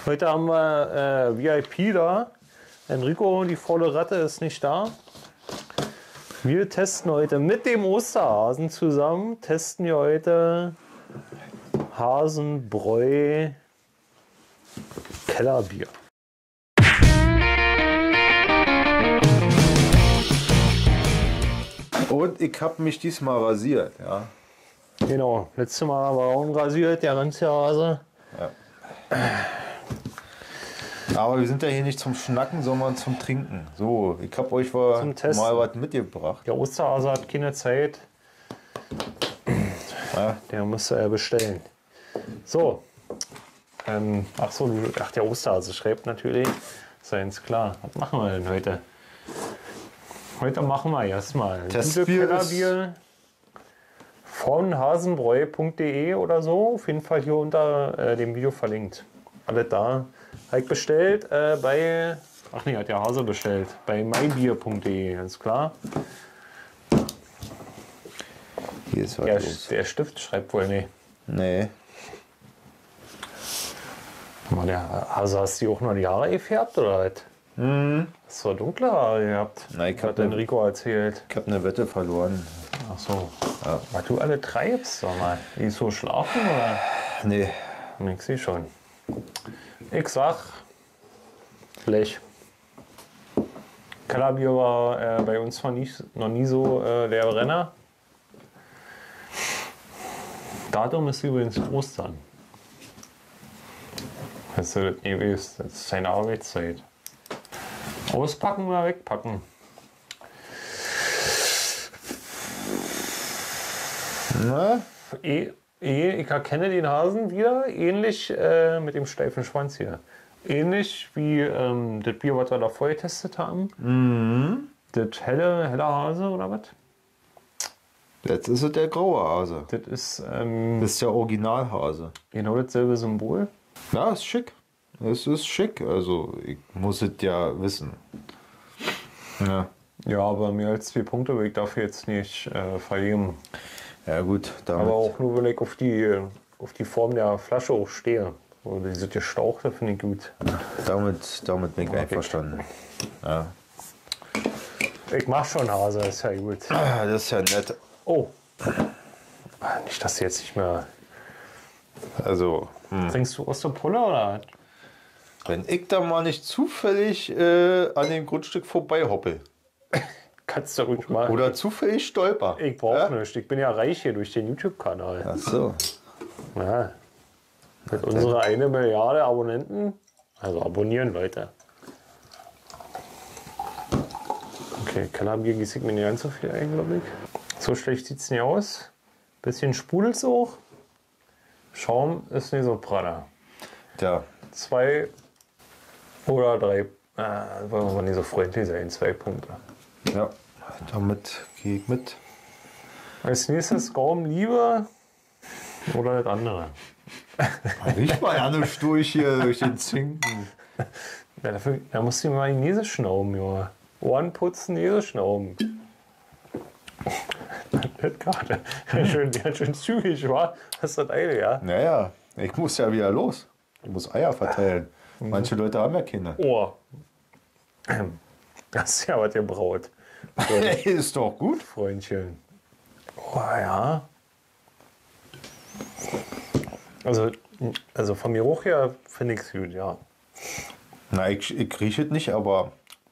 Heute haben wir VIP da. Enrico, die faule Ratte, ist nicht da. Wir testen heute mit dem Osterhasen zusammen, testen wir heute Hasenbräu Kellerbier. Und ich habe mich diesmal rasiert, ja. Genau, letztes Mal war er unrasiert, der ganze Hase. Ja. Aber wir sind ja hier nicht zum Schnacken, sondern zum Trinken. So, ich habe euch mal was mitgebracht. Der Osterhase hat keine Zeit. Ja. Der muss bestellen. So. Ach, der Osterhase schreibt natürlich. Ist ja ganz klar. Was machen wir denn heute? Heute machen wir erstmal Kellerbier von hasenbräu.de oder so. Auf jeden Fall hier unter dem Video verlinkt. Alles da. Habe ich bestellt bei. Ach nee, hat der Hase bestellt. Bei mybier.de, ganz klar. Hier ist was los. Der Stift schreibt wohl nicht. Nee. Der Hase, hast du auch noch die Haare gefärbt oder was? Mhm. Hast du dunkle Haare gehabt? Na, ich hat Enrico erzählt. Ich habe eine Wette verloren. Ach so. Ja. Was du alle treibst, sag mal. Die so schlafen oder? Nee. Ich sehe schon. Ich sag Blech. Kellerbier war bei uns noch nie so der Renner. Datum ist übrigens Ostern. Das ist seine Arbeitszeit. Auspacken oder wegpacken? Na? Ich erkenne den Hasen wieder, ähnlich mit dem steifen Schwanz hier. Ähnlich wie das Bier, was wir da vorher getestet haben. Mhm. Das helle Hase oder was? Jetzt ist es der graue Hase. Das ist Das ist der Originalhase. genau dasselbe Symbol. Ja, ist schick. Es ist schick. Also, ich muss es ja wissen. Ja. Ja, aber mehr als 2 Punkte will ich dafür jetzt nicht vergeben. Ja, gut. Damit. Aber auch nur, wenn ich auf die Form der Flasche auch stehe. So, diese Gestauchte finde ich gut. Damit bin ich einverstanden. Ja. Ich mach schon Hase, ist ja gut. Ah, das ist ja nett. Oh. Nicht, dass du jetzt nicht mehr. Also, Trinkst du Osterpulle oder? wenn ich da mal nicht zufällig an dem Grundstück vorbei hoppel. Kannst du ruhig mal. Oder zufällig stolper. Ich brauche nichts. Ich bin ja reich hier durch den YouTube-Kanal. Ach so. Ja. Mit unserer 1 Milliarde Abonnenten. Also abonnieren, Leute. Okay, Kellerbier gieße ich mir nicht ganz so viel ein, glaube ich. So schlecht sieht es nicht aus. Bisschen sprudelt es auch. Schaum ist nicht so praller. Tja. 2 oder 3. Wollen wir mal nicht so freundlich sein. 2 Punkte. Ja, damit gehe ich mit. Als nächstes Gaumenliebe oder das andere. Riech mal ja nur durch hier durch den Zinken. Ja, da musst du mal die Nase schnauben, Junge. Ohren putzen, Nase schnauben. Das gerade. Ganz schön zügig, war. Das ist das Eile, ja? Naja, ich muss ja wieder los. Ich muss Eier verteilen. Manche Leute haben ja Kinder. Oh. Das ist ja was ihr braut. Ist doch gut. Freundchen. Oh ja. Also vom Geruch her finde ich es gut, ja. Na, ich rieche es nicht, aber.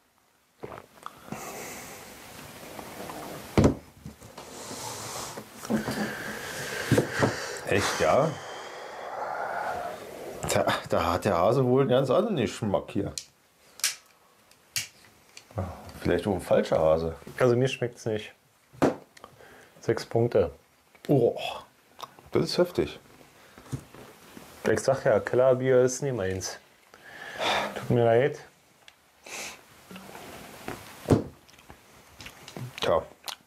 Echt, ja? Da hat der Hase wohl einen ganz anderen Geschmack hier. Vielleicht auch ein falscher Hase. Also mir schmeckt es nicht. 6 Punkte. Oh, das ist heftig. Ich sag ja, Kellerbier ist nie meins. Tut mir leid. Tja.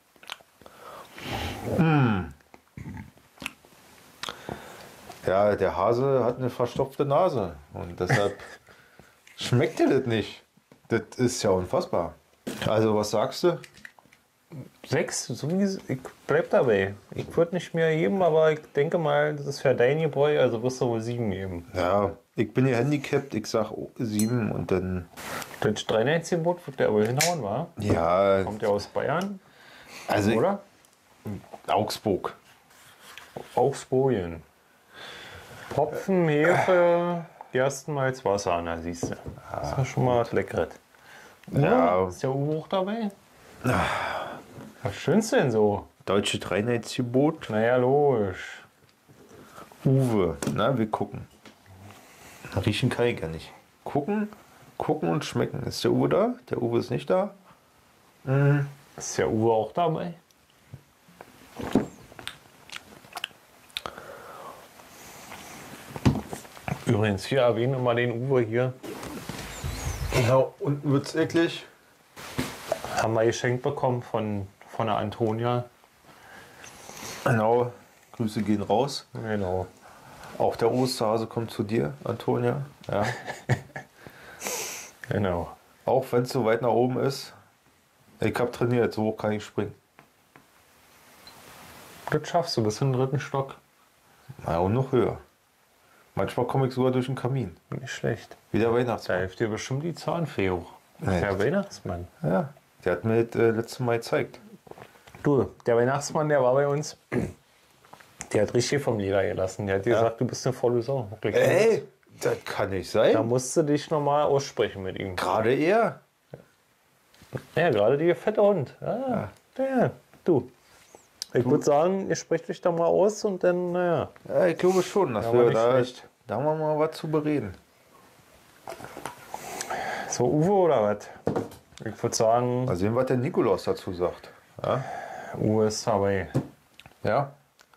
Ja, der Hase hat eine verstopfte Nase und deshalb schmeckt dir das nicht. Das ist ja unfassbar. Also, was sagst du? 6, so wie ich bleib dabei. Ich würde nicht mehr geben, aber ich denke mal, das ist für dein Gebräu, also wirst du wohl 7 geben. Ja, ich bin hier handicapped, ich sag 7 und dann. Das 93-Boot wird der aber hinhauen, wa? Ja. Kommt der aus Bayern? Also Oder? Augsburg. Augsburgen. Hopfen, Hefe, gerstenmalz, Wasser, na siehst du. Das ist ja schon mal was Leckeres. Ja. Ist der Uwe auch dabei? Was schönst du denn so? Deutsche Dreinetzgebot. Naja, logisch. Uwe. Na, wir gucken. Riechen kann ich ja nicht. Gucken und schmecken. Ist der Uwe da? Der Uwe ist nicht da. Ist der Uwe auch dabei? Übrigens, hier erwähnen immer den Uwe hier. Ja, unten wird's eklig. Haben wir geschenkt bekommen von der Antonia. Genau. Grüße gehen raus. Genau. Auch der Osterhase kommt zu dir, Antonia. Ja. Genau. Auch wenn es so weit nach oben ist. Ich habe trainiert, so hoch kann ich springen. Das schaffst du bis in den 3. Stock. Na, und noch höher. Manchmal komme ich sogar durch den Kamin. Nicht schlecht. Wie der Da Weihnachtsmann. hilft dir bestimmt die Zahnfee hoch. Nee. Der Weihnachtsmann. Ja, der hat mir das letzte Mal gezeigt. Du, der Weihnachtsmann, der war bei uns. Der hat richtig vom Leder gelassen. Der hat gesagt, du bist eine volle Sau. Wirklich. Ey, das kann nicht Da sein. musst du dich nochmal aussprechen mit ihm. Gerade er. Ja, gerade der fette Hund. Ja, du. Ich würde sagen, ihr sprecht euch da mal aus und dann, naja. Ja, ich glaube schon, dass Ja, wir aber nicht da, schlecht. da haben wir mal was zu bereden. So, Uwe oder was? Ich würde sagen, Mal sehen, was der Nikolaus dazu sagt. Ja? Uwe ist dabei. Ja?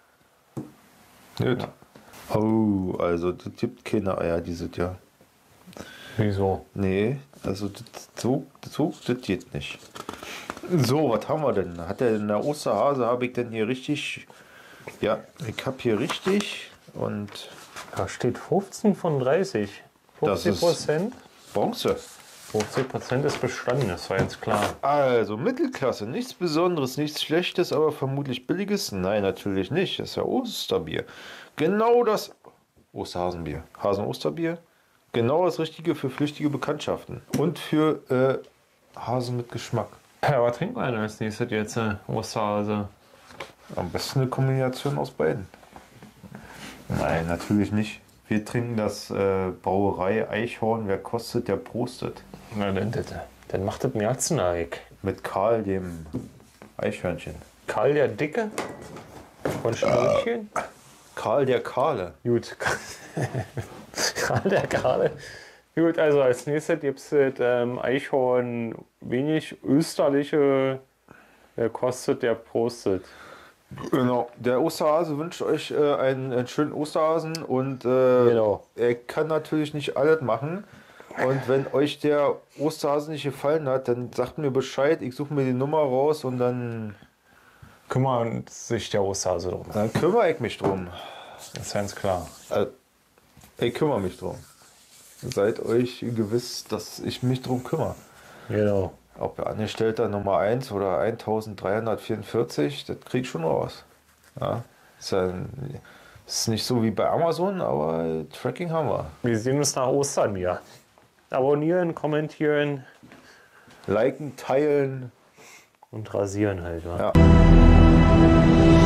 Gut. Oh, also das gibt keine Eier dieses Jahr. Wieso? Nee, also das geht nicht. So, was haben wir denn? Hat der Osterhase, habe ich denn hier richtig... Ja, ich habe hier richtig und Da steht 15 von 30. Das ist- 50%. Bronze. 50% ist bestanden, das war jetzt klar. Also Mittelklasse, nichts Besonderes, nichts Schlechtes, aber vermutlich Billiges? Nein, natürlich nicht. Das ist ja Osterbier. Genau das Osterhasenbier. Hasen-Osterbier. Genau das Richtige für flüchtige Bekanntschaften. Und für Hasen mit Geschmack. Ja, was trinken wir denn als nächstes jetzt? Osterhase. Am besten eine Kombination aus beiden. Nein, natürlich nicht. Wir trinken das Brauerei Eichhorn. Wer kostet, der prostet. Na, dann macht das Märzeneig. Mit Karl, dem Eichhörnchen. Karl der Dicke von Schnürchen. Karl der Kahle. Gut. Karl der Kahle. Gut, also als nächstes gibt es Eichhorn wenig österliche. Der kostet, der prostet. Genau. Der Osterhase wünscht euch einen schönen Osterhasen und Genau. er kann natürlich nicht alles machen. Und wenn euch der Osterhase nicht gefallen hat, dann sagt mir Bescheid, ich suche mir die Nummer raus und dann Kümmert sich der Osterhase drum. kümmere ich mich drum. Das ist ganz klar. Ich kümmere mich drum. Seid euch gewiss, dass ich mich drum kümmere. Genau. Ob der Angestellter Nummer 1 oder 1344, das krieg ich schon raus. Ja, ist nicht so wie bei Amazon, aber Tracking haben wir. Wir sehen uns nach Ostern wieder. Abonnieren, kommentieren Liken, teilen. und rasieren halt. Wa? Ja.